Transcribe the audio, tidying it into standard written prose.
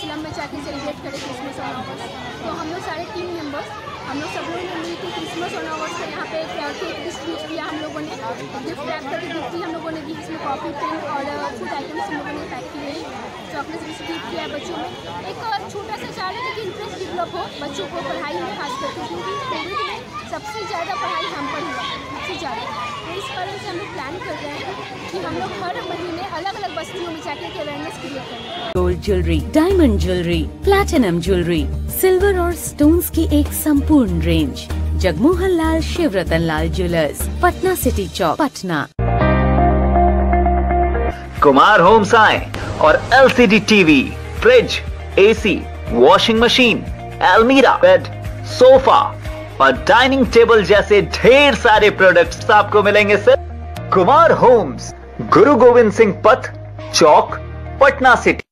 Slum में जाके celebrate करें क्रिसमस ऑन अवर्स। तो हम लोग सारे टीम मेंबर्स हम लोग सब लोगों ने मिलकर क्रिसमस ऑन अवर्स का यहाँ पे केक डिस्ट्रीब्यूट किया हम लोगों ने, गिफ्ट रैप करके गिफ्ट भी हम लोगों ने दी, जिसमें कॉफ़ी पेन और फूड आइटम्स हम लोगों ने पैक किए, चॉकलेट्स डिस्ट्रीब्यूट किया बच्चों में। एक छोटा सा चाह रहे थे कि इंटरेस्ट डेवलप हो बच्चों को पढ़ाई में, खास करके क्योंकि कोविड में सबसे ज़्यादा पढ़ाई हम पर हुआ, सबसे ज़्यादा। तो इस कारण से हम लोग प्लान कर रहे हैं कि हम लोग हर महीने अलग अलग बस्तियों में जाकर के अवेयरनेस क्रिएट करें। Gold jewellery, diamond jewellery, platinum jewellery, silver और स्टोन्स की एक संपूर्ण range. Jagmohan Lal Shivratan Lal jewellers, Patna city Chowk, Patna. Kumar homes आए और LCD TV, fridge, AC, washing machine, अलमीरा, बेड, सोफा और डाइनिंग टेबल जैसे ढेर सारे प्रोडक्ट्स आपको मिलेंगे सिर्फ कुमार होम्स, गुरु गोविंद सिंह पथ, चौक, पटना सिटी।